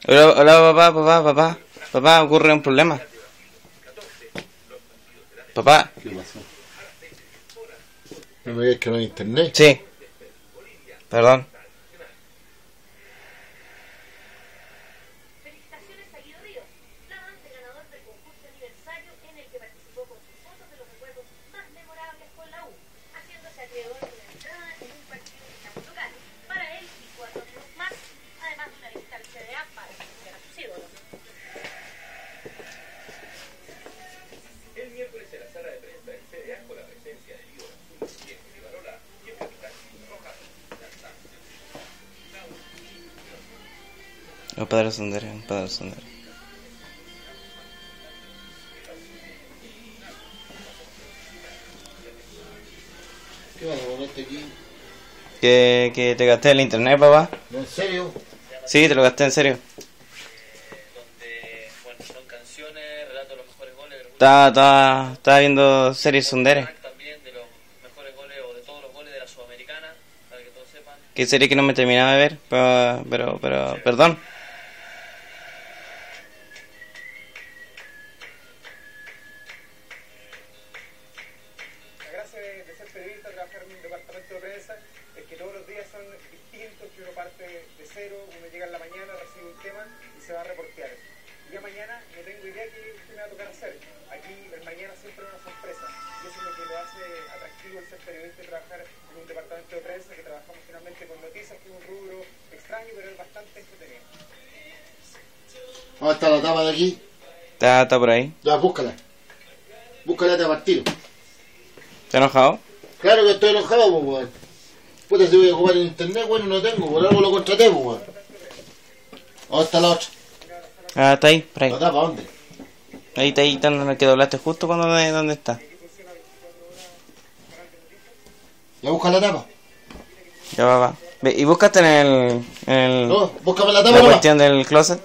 Hola, hola, papá, ocurre un problema. Papá. ¿Qué pasó? ¿No me digas que no hay internet? Sí. Perdón. Felicitaciones a Guido Ríos, flamante ganador del concurso aniversario en el que participó con sus fotos de los recuerdos más memorables con la U, haciéndose acreedor de una entrada en un partido de campo local para él y 4 amigos más, además de una visita al CDA para conocer a sus ídolos. El miércoles en la sala de prensa del CDA con la presencia del ídolo azul Diego Rivarola y el capitán Rojas. Un padre sondero, un padre sondero. ¿Qué vas a ponerte aquí? Que te gasté el internet, papá. ¿No, en serio? Sí, te lo gasté en serio. Donde, bueno, son canciones, relatos de los mejores goles del Estaba viendo series sonderes. también de los mejores goles o de todos los goles de la Sudamericana, para que todos sepan. Que serie que no me terminaba de ver, pero, perdón. La gracia de ser periodista, trabajar en un departamento de prensa, es que todos los días son distintos, que uno parte de cero, uno llega en la mañana, recibe un tema y se va a reportear. Y ya mañana no tengo idea qué me va a tocar hacer. Aquí el mañana siempre es una sorpresa. Y eso es lo que lo hace atractivo el ser periodista y trabajar en un departamento de prensa, que trabajamos finalmente con noticias, que es un rubro extraño, pero es bastante entretenido. ¿Dónde está la tapa de aquí? Está por ahí. Ya, búscala. Búscala de partir. ¿Te enojado? Claro que estoy enojado, pues, weón. Puta, si voy a ocupar el internet, bueno, no tengo, por algo lo contraté, pues, weón. ¿Dónde está la otra? Ah, está ahí, por ahí. ¿La tapa dónde? Ahí está en el que doblaste justo cuando dónde está. Ya busca la tapa. Ya va. Ve, y búscate en No, búscame la la tapa, no. cuestión del closet.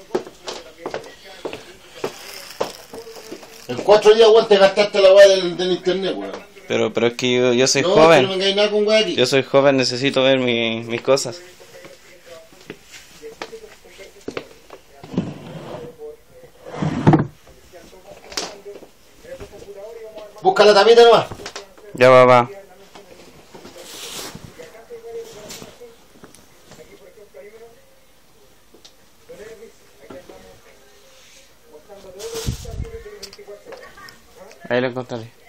En 4 días, weón, te gastaste la weá del internet, weón. Pero es que yo soy No, joven. que no me engañes nada con weá aquí. Yo soy joven, necesito ver mis cosas. Busca la tapita nomás. Ya va. Ahí lo encontraré.